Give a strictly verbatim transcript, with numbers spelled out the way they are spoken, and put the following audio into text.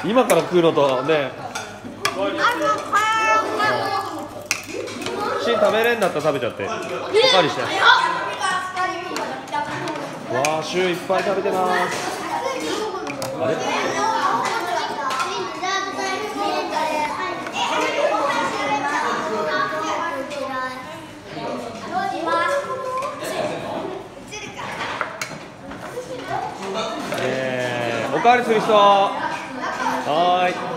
今から食うのとね、芯食べれんだったら食べちゃって、おかわりして。わあ、シューいっぱい食べてます。あれ？えー、おかわりする人。はーい。